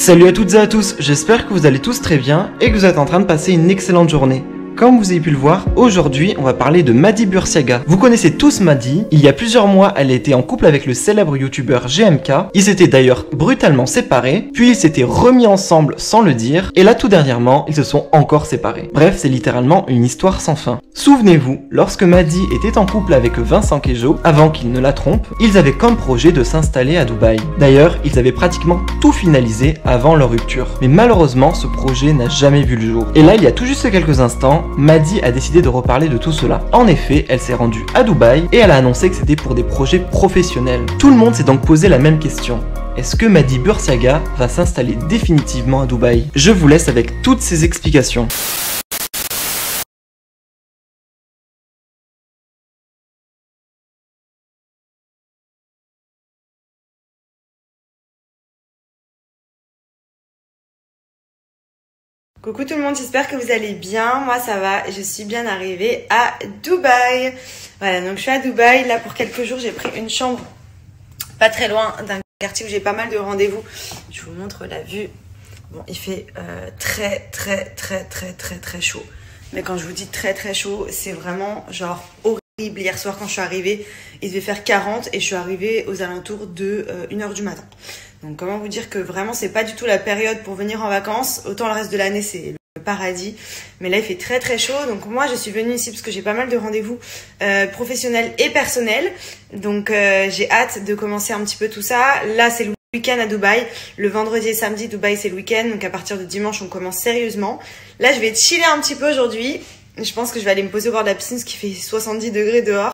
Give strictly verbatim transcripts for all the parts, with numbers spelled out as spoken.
Salut à toutes et à tous, j'espère que vous allez tous très bien et que vous êtes en train de passer une excellente journée. Comme vous avez pu le voir, aujourd'hui on va parler de Madi Bursiaga. Vous connaissez tous Madi, il y a plusieurs mois elle était en couple avec le célèbre youtubeur G M K. Ils étaient d'ailleurs brutalement séparés, puis ils s'étaient remis ensemble sans le dire, et là tout dernièrement ils se sont encore séparés. Bref, c'est littéralement une histoire sans fin. Souvenez-vous, lorsque Madi était en couple avec Vincent Queijo, avant qu'il ne la trompe, ils avaient comme projet de s'installer à Dubaï. D'ailleurs, ils avaient pratiquement tout finalisé avant leur rupture. Mais malheureusement, ce projet n'a jamais vu le jour. Et là, il y a tout juste quelques instants, Madi a décidé de reparler de tout cela. En effet, elle s'est rendue à Dubaï et elle a annoncé que c'était pour des projets professionnels. Tout le monde s'est donc posé la même question. Est-ce que Madi Bursiaga va s'installer définitivement à Dubaï? Je vous laisse avec toutes ces explications. Coucou tout le monde, j'espère que vous allez bien. Moi ça va, je suis bien arrivée à Dubaï. Voilà, donc je suis à Dubaï. Là pour quelques jours, j'ai pris une chambre pas très loin d'un quartier où j'ai pas mal de rendez-vous. Je vous montre la vue. Bon, il fait euh, très très très très très très chaud. Mais quand je vous dis très très chaud, c'est vraiment genre horrible. Hier soir quand je suis arrivée, il devait faire quarante et je suis arrivée aux alentours de euh, une heure du matin. Donc comment vous dire que vraiment c'est pas du tout la période pour venir en vacances. Autant le reste de l'année c'est le paradis, mais là il fait très très chaud. Donc moi je suis venue ici parce que j'ai pas mal de rendez-vous euh, professionnels et personnels. Donc euh, j'ai hâte de commencer un petit peu tout ça. Là c'est le week-end à Dubaï. Le vendredi et samedi Dubaï c'est le week-end. Donc à partir de dimanche on commence sérieusement. Là je vais chiller un petit peu aujourd'hui. Je pense que je vais aller me poser au bord de la piscine parce qu'il fait soixante-dix degrés dehors.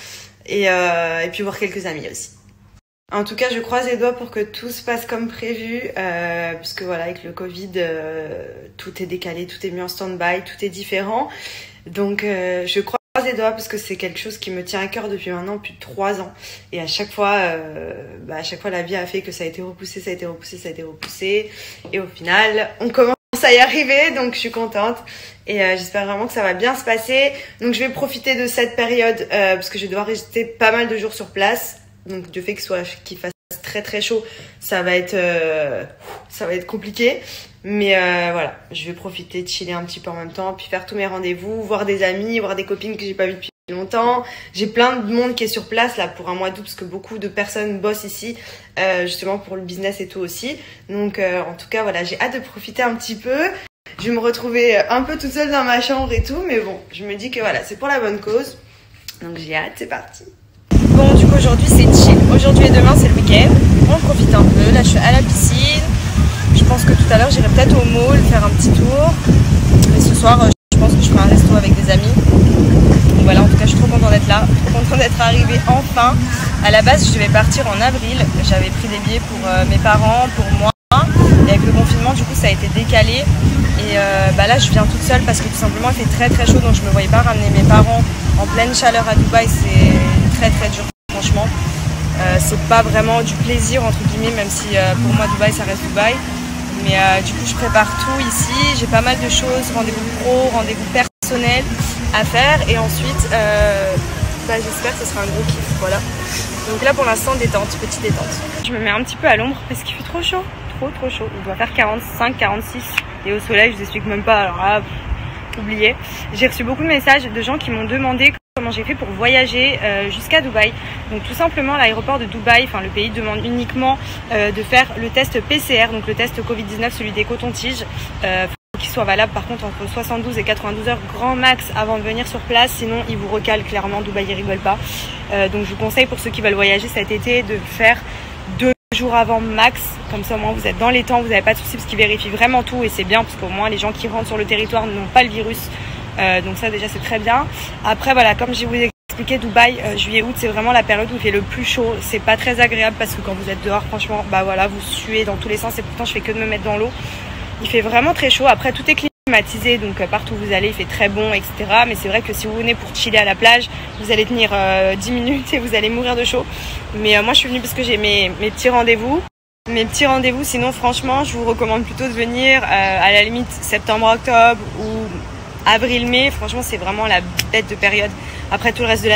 Et, euh, et puis voir quelques amis aussi. En tout cas, je croise les doigts pour que tout se passe comme prévu, euh, puisque voilà, avec le Covid, euh, tout est décalé, tout est mis en stand-by, tout est différent. Donc, euh, je croise les doigts parce que c'est quelque chose qui me tient à cœur depuis maintenant plus de trois ans. Et à chaque fois, euh, bah, à chaque fois, la vie a fait que ça a été repoussé, ça a été repoussé, ça a été repoussé. Et au final, on commence à y arriver, donc je suis contente. Et euh, j'espère vraiment que ça va bien se passer. Donc, je vais profiter de cette période euh, parce que je vais devoir rester pas mal de jours sur place. Donc du fait qu'il soit qu'il fasse très très chaud, ça va être euh, ça va être compliqué. Mais euh, voilà, je vais profiter de chiller un petit peu en même temps, puis faire tous mes rendez-vous, voir des amis, voir des copines que j'ai pas vues depuis longtemps. J'ai plein de monde qui est sur place là pour un mois d'août parce que beaucoup de personnes bossent ici, euh, justement pour le business et tout aussi. Donc euh, en tout cas voilà, j'ai hâte de profiter un petit peu. Je vais me retrouver un peu toute seule dans ma chambre et tout, mais bon, je me dis que voilà, c'est pour la bonne cause. Donc j'ai hâte, c'est parti. Bon, du coup aujourd'hui c'est chill. Aujourd'hui et demain c'est le week-end. On profite un peu. Là je suis à la piscine. Je pense que tout à l'heure j'irai peut-être au mall faire un petit tour. Et ce soir je pense que je ferai un resto avec des amis. Donc voilà, en tout cas je suis trop contente d'être là. Trop contente d'être arrivée enfin. À la base je devais partir en avril. J'avais pris des billets pour euh, mes parents, pour moi. Et avec le confinement du coup ça a été décalé. Et euh, bah là je viens toute seule parce que tout simplement il fait très très chaud. Donc je me voyais pas ramener mes parents en pleine chaleur à Dubaï. C'est très très dur franchement. Euh, c'est pas vraiment du plaisir entre guillemets, même si euh, pour moi Dubaï ça reste Dubaï. Mais euh, du coup je prépare tout ici. J'ai pas mal de choses, rendez-vous pro, rendez-vous personnel à faire. Et ensuite euh, bah, j'espère que ce sera un gros kiff. Voilà. Donc là pour l'instant détente, petite détente. Je me mets un petit peu à l'ombre parce qu'il fait trop chaud. Trop trop chaud. Il doit faire quarante-cinq quarante-six. Et au soleil je vous explique même pas. Alors là, pff, oubliez. J'ai reçu beaucoup de messages de gens qui m'ont demandé comment j'ai fait pour voyager euh, jusqu'à Dubaï. Donc tout simplement l'aéroport de Dubaï, enfin le pays demande uniquement euh, de faire le test P C R, donc le test Covid dix-neuf, celui des cotons-tiges. Euh, faut qu'il soit valable par contre entre soixante-douze et quatre-vingt-douze heures grand max avant de venir sur place, sinon ils vous recalent clairement. Dubaï ils rigolent pas. Euh, donc je vous conseille pour ceux qui veulent voyager cet été de faire deux jours avant max, comme ça au moins vous êtes dans les temps, vous n'avez pas de soucis parce qu'ils vérifient vraiment tout et c'est bien parce qu'au moins les gens qui rentrent sur le territoire n'ont pas le virus. Euh, donc ça déjà c'est très bien. Après voilà, comme je vous ai expliqué, Dubaï, euh, juillet août c'est vraiment la période où il fait le plus chaud. C'est pas très agréable parce que quand vous êtes dehors franchement bah voilà, vous suez dans tous les sens et pourtant je fais que de me mettre dans l'eau. Il fait vraiment très chaud. Après tout est climatisé, donc euh, partout où vous allez il fait très bon, etc. Mais c'est vrai que si vous venez pour chiller à la plage, vous allez tenir euh, dix minutes et vous allez mourir de chaud. Mais euh, moi je suis venue parce que j'ai mes, mes petits rendez-vous. Mes petits rendez-vous, sinon franchement je vous recommande plutôt de venir euh, à la limite septembre-octobre ou avril-mai. Franchement c'est vraiment la bête de période. Après tout le reste de l'année c'est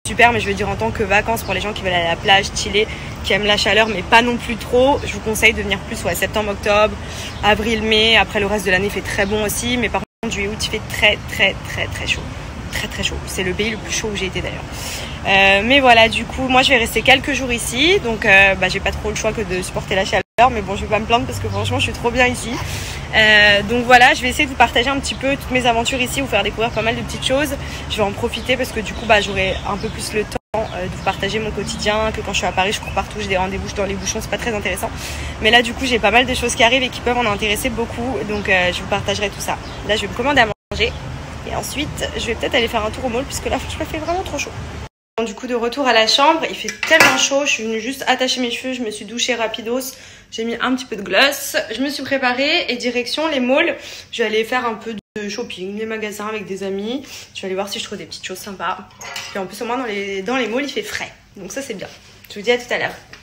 super, mais je veux dire en tant que vacances pour les gens qui veulent aller à la plage, chiller, qui aiment la chaleur mais pas non plus trop, je vous conseille de venir plus ouais, septembre, octobre, avril, mai. Après le reste de l'année fait très bon aussi, mais par contre juillet, août il fait très très très très chaud. Très très chaud, c'est le pays le plus chaud où j'ai été d'ailleurs. Euh, mais voilà, du coup moi je vais rester quelques jours ici, donc euh, bah, j'ai pas trop le choix que de supporter la chaleur, mais bon je vais pas me plaindre parce que franchement je suis trop bien ici. Euh, donc voilà, je vais essayer de vous partager un petit peu toutes mes aventures ici, vous faire découvrir pas mal de petites choses. Je vais en profiter parce que du coup bah, j'aurai un peu plus le temps euh, de vous partager mon quotidien, que quand je suis à Paris je cours partout, j'ai des rendez-vous dans les bouchons, c'est pas très intéressant. Mais là du coup j'ai pas mal de choses qui arrivent et qui peuvent en intéresser beaucoup, donc euh, je vous partagerai tout ça. Là je vais me commander à manger. Et ensuite, je vais peut-être aller faire un tour au mall puisque là, je me fais vraiment trop chaud. Du coup, de retour à la chambre, il fait tellement chaud. Je suis venue juste attacher mes cheveux, je me suis douchée rapidos. J'ai mis un petit peu de gloss. Je me suis préparée et direction les malls. Je vais aller faire un peu de shopping, les magasins avec des amis. Je vais aller voir si je trouve des petites choses sympas. Et en plus, au moins, dans les, dans les malls, il fait frais. Donc ça, c'est bien. Je vous dis à tout à l'heure.